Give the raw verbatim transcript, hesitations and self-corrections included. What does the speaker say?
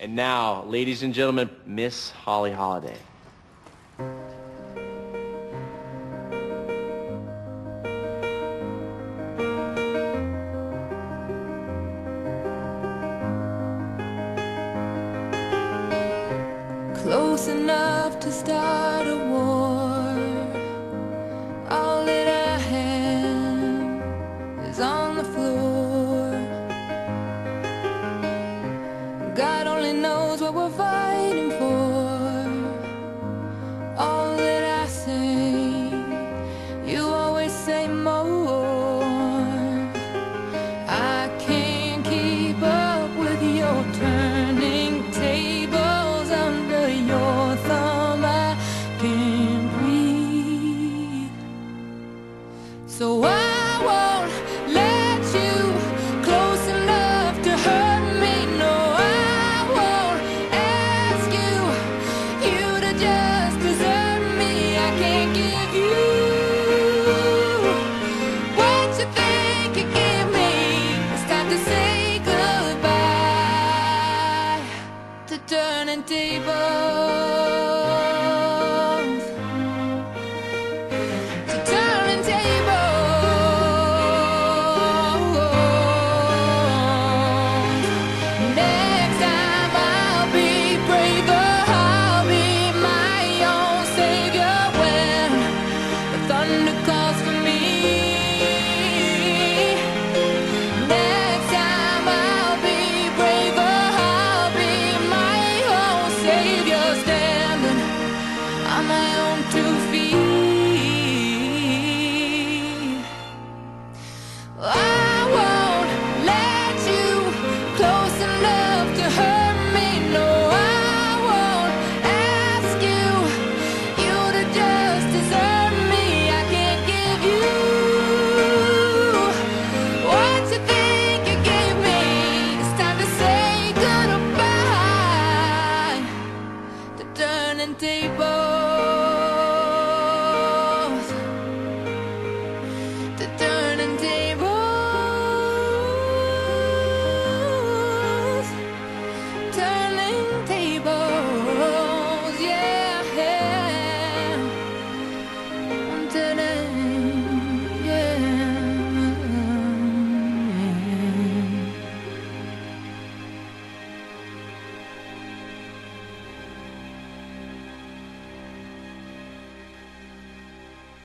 And now, ladies and gentlemen, Miss Holly Holiday. Close enough to start a war. All that I have is on the floor. God only knows what we're fighting for. All that I say, you always say more. I can't keep up with your turning tables under your thumb. I can't breathe, so I won't let you close enough to hurt me. No, I won't ask you, you to just desert me. I can't give you what you think you give me. It's time to say goodbye to turning tables.